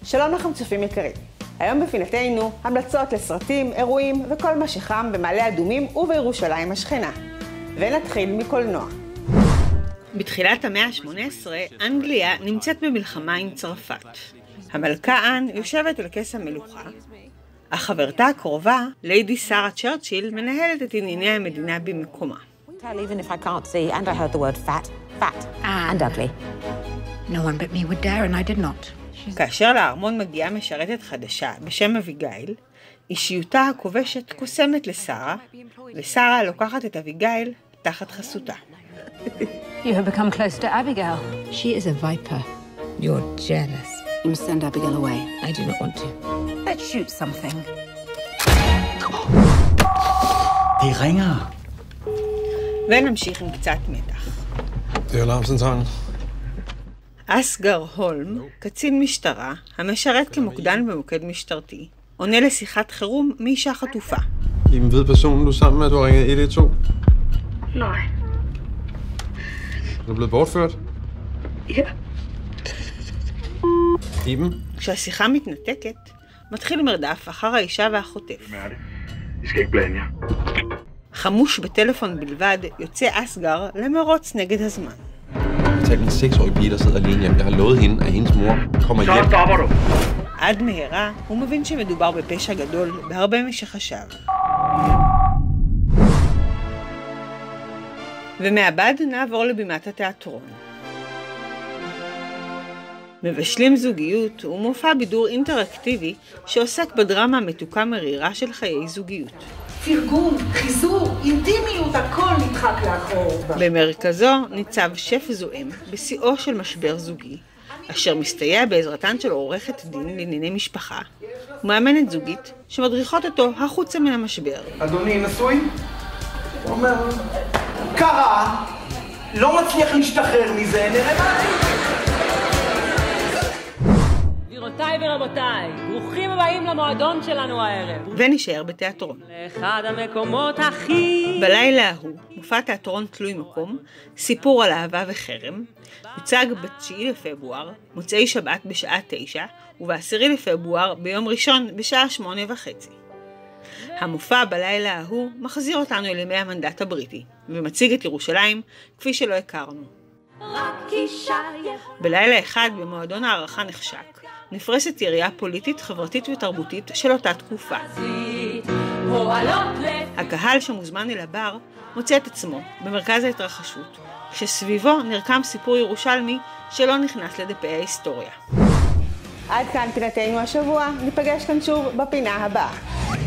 שלום לכם צופים יקרים. היום בפינתנו המלצות לסרטים, אירועים וכל מה שחם במעלה אדומים ובירושלים השכנה. ונתחיל מקולנוע. בתחילת המאה ה-18 אנגליה נמצאת במלחמה עם צרפת. המלכה אן יושבת על כס המלוכה, אך חברתה הקרובה, ליידי שרה צ'רצ'יל, מנהלת את ענייני המדינה במקומה. Even if I can't see, and I heard the word fat, and ugly. No one but me would dare, and I did not. כאשר לארמון מגיעה משרתת חדשה בשם אביגיל, אישיותה הכובשת קוסמת לשרה, ושרה לוקחת את אביגיל תחת חסותה. You have become close to Abigail. She is a viper. You're jealous. You must send Abigail away. I do not want to. Let's shoot something. Det ringer. ונמשיך עם קצת מתח. Det er alarmcentralen. אסגר הולם, קצין משטרה, המשרת כמוקדן במוקד משטרתי, עונה לשיחת חירום מאישה חטופה. Iben ved personen, du er sammen med, du har ringet 112? Nej. Er du blevet bortført? Ja. Iben? כשהשיחה מתנתקת, מתחיל מרדף אחר האישה והחוטף. I skal ikke blande jer. חמוש בטלפון בלבד, יוצא אסגר למרוץ נגד הזמן. Jeg talte en 6-årig pige, der sidder alene hjemme. Jeg har lovet hende, at hendes mor kommer hjem. Så stopper du. עד מהרה הוא מבין שמדובר בפשע גדול בהרבה משחשב. ומעבד נעבור לבימת התיאטרון. מבשלים זוגיות הוא מופע בידור אינטראקטיבי שעוסק בדרמה המתוקה מרירה של חיי זוגיות. פרגון, חיזור, אינטימיות, הכל נדחק לאחור. במרכזו ניצב שף זועם בשיאו של משבר זוגי, אשר מסתייע בעזרתן של עורכת דין לענייני משפחה, ומאמנת זוגית שמדריכות אותו החוצה מן המשבר. אדוני נשוי? הוא אומר, קרה, לא מצליח להשתחרר מזה, נראה מה. גבירותיי ורבותיי, ברוכים הבאים למועדון שלנו הערב. ונשאר בתיאטרון. לאחד המקומות הכי... בלילה ההוא, מופע תיאטרון תלוי מקום, סיפור על אהבה וחרם, הוצג ב9 לפברואר, מוצאי שבת בשעה 9, וב10 לפברואר ביום ראשון בשעה 8:30. המופע בלילה ההוא מחזיר אותנו אל ימי המנדט הבריטי, ומציג את ירושלים כפי שלא הכרנו. בלילה אחד במועדון הערכה נחשק, נפרסת יריעה פוליטית, חברתית ותרבותית של אותה תקופה. הקהל שמוזמן אל הבר מוצא את עצמו במרכז ההתרחשות, כשסביבו נרקם סיפור ירושלמי שלא נכנס לדפי ההיסטוריה. עד כאן פינתנו השבוע, ניפגש כאן שוב בפינה הבאה.